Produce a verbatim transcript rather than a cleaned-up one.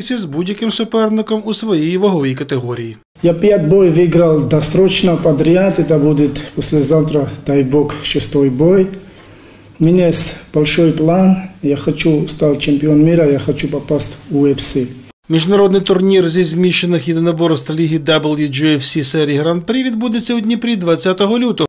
з будь-яким суперником у своїй ваговій категорії. Я пять боев выиграл досрочно подряд, это будет послезавтра, дай бог, шестой бой. У меня есть большой план, я хочу стать чемпионом мира, я хочу попасть в ю еф сі. Міжнародний турнір зі змішаних єдиноборств ліги дабл ю джі еф сі серії Гран-прі відбудеться у Дніпрі двадцятого лютого.